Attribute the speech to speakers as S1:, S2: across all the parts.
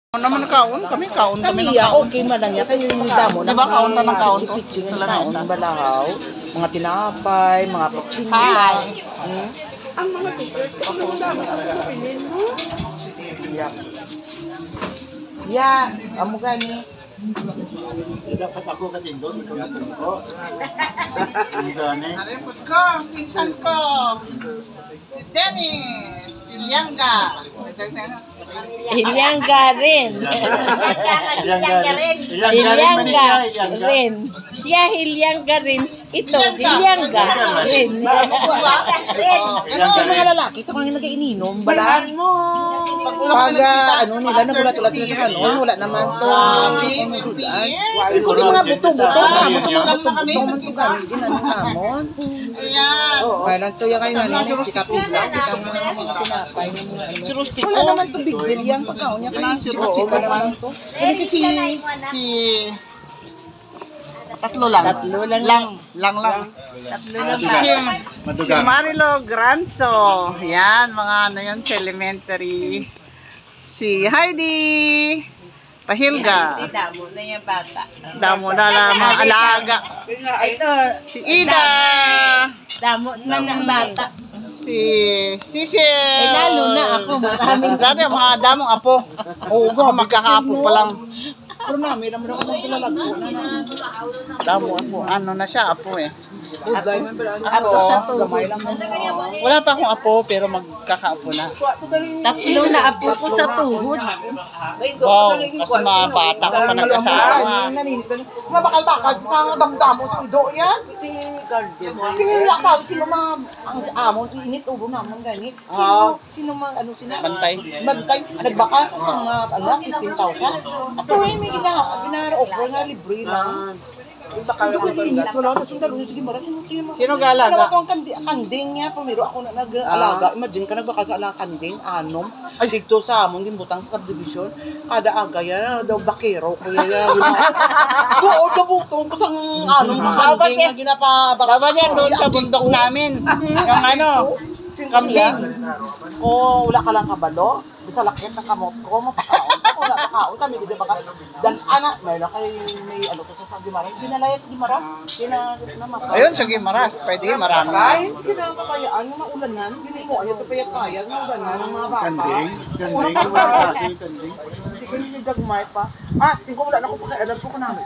S1: Naman kaon kami
S2: Kami ya, okay man lang ya. Kayo yung damo.
S1: Diba kaon ta ng kaon to?
S2: Pitching
S1: Sa
S2: ng
S1: lamesa.
S2: kaon, balahaw, mga tinapay, mga pagchinila.
S3: Ang mga teachers, kung ang dami ang kapilin mo.
S2: Ya, amo gani.
S4: Dapat ako katindon, ikaw natindon ko. Ang gani.
S1: Arepot ko, pinsan ko. Si Dennis, si Lianga.
S3: Hilyangga rin. Hilyangga rin. Siya hilyangga rin. Ito, hilyangga rin.
S2: Ano mga lalaki, ito kung yung nag-iinom, balahan mo. Pag ano nila, nagulat-ulat sila sa kanon, wala naman to. Siguro yung mga buto-buto, buto-buto kami, din ano namon.
S1: Ayan.
S2: Kailan to yung kayo ano, si Kapila, kita mo mga pinapay ng mga ano. Wala naman to big deal yan, pagkaon niya kayo, churros naman to. Kasi
S1: Si tatlo lang.
S3: Tatlo lang.
S1: Lang.
S3: Tatlo lang
S1: Si Marilo Granzo. Yan, mga ano yun, sa elementary. Si Heidi Pahilga.
S3: Damo na yung bata.
S1: Damo na lang, mga alaga.
S3: Ito,
S1: Si Ida.
S3: damo na ng bata.
S1: Si Cecil.
S3: Lalo na ako, maraming
S1: Dati mga damong apo. Oo, magkakaapo pa lang.
S2: pero namin, naman ako ng tulalagpo na na.
S1: Damo apo. Ano na siya, apo eh.
S3: Ako sa tuhod.
S1: Wala pa akong apo, pero magkakaapo na.
S3: Tatlo na apo ko sa tuhod.
S1: Wow, kasi mga bata ka pa nag-asawa.
S2: Mabakal-bakal sa damdamo sa ido yan. Pila pa, sino mga ang amon, init ulo naman ganit. Sino mga ano sila?
S1: Bantay.
S2: Bantay. Nagbaka sa mga ano, 15,000. At tuwing may gina-offer nga libre lang. Hindi ko init mo lang, tapos yung dalawin, sige mara,
S1: Sino galaga?
S2: Alam ko ang kanding niya, pumiro ako na nag-alaga. Imagine ka nagbaka sa kanding, anom. Ay, dito sa amon, gimbutang sa subdivision. Kada aga yan, daw bakero, kuya yan. Doon, dabutong ko sa anom na kanding na ginapabaka.
S1: Dapat yan doon sa bundok namin. Yung ano, kambing.
S2: Kung wala ka lang kabalo, bisa lakit ng kamot ko, mapakaon. Kung wala pakaon kami, di ba ka? Dan anak, may ano to sa Gimaras. Dinalaya sa Gimaras, namatay.
S1: Ayun, sa Gimaras. Pwede, marami.
S2: Ay, kinakakayaan, yung maulanan, hindi mo, ayaw ito payat-payat, maulanan ng mga bata.
S4: Kanding, kasi kanding.
S2: Hindi ko yung nagdagmay pa. Siguro wala na ko pakialam po ko namin.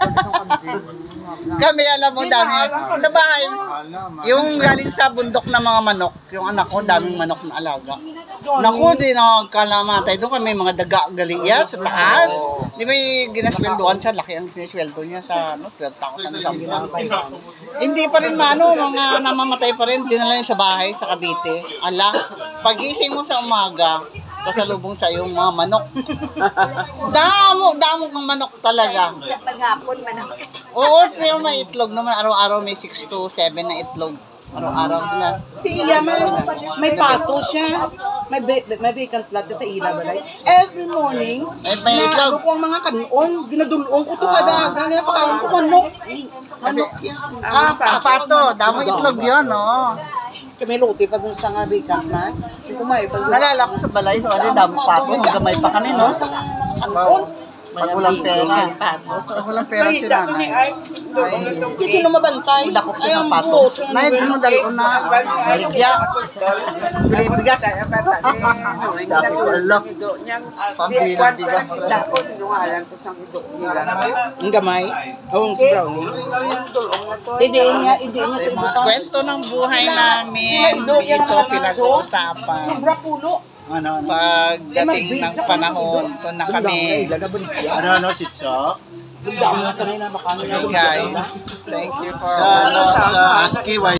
S1: Kami, alam mo, dami. Sa bahay, yung galing sa bundok na mga manok, yung anak ko, daming manok na alaga. Naku, di nakakalamatay. Doon kami mga daga galiya sa taas. Di ba yung ginasweldoan siya? Laki ang sinisweldo niya sa 12,000 something. Hindi pa rin mga namamatay pa rin. Dinala niya sa bahay, sa Cavite. Ala, pag-ising mo sa umaga, kasalubong sa yung mga manok. Damo ng manok talaga.
S3: Sa paghapon, manok.
S1: Oo, pero may itlog naman. Araw-araw may 6 to 7 na itlog. Araw-araw na.
S2: Tiya, may pato siya. May vacant plot siya sa ila balay. Every morning,
S1: May itlog.
S2: ano ko ang mga kanon, ginadulong ko ito kada aga. Ginapakaon ko manok. Manok yan.
S1: Pato. Damo itlog yun, no?
S2: Kami luti pa dun sa nga vacant na. Kumay pa dun.
S1: Nalala ko sa balay, no? Kasi damo pato. Magkamay pa kami, no?
S2: Kanon.
S1: Pag walang pera. Pag walang pera si nanay.
S2: Kasi sino mabantay?
S1: Dako ko sa pato. Nay, di mo dalo na. Maligya. Bigas. Sabi ko, Allah. Pambili ng bigas ko.
S2: Ang gamay. Ang si Brownie. Hindi niya
S1: Mga kwento ng buhay namin dito pinag-uusapan.
S2: sobra pulo.
S1: Pagdating ng panahon, to na kami.
S4: Ano, sitso?
S2: Ganda mo na sanay na makanin.
S1: Guys, thank you for
S4: Sa ASCII,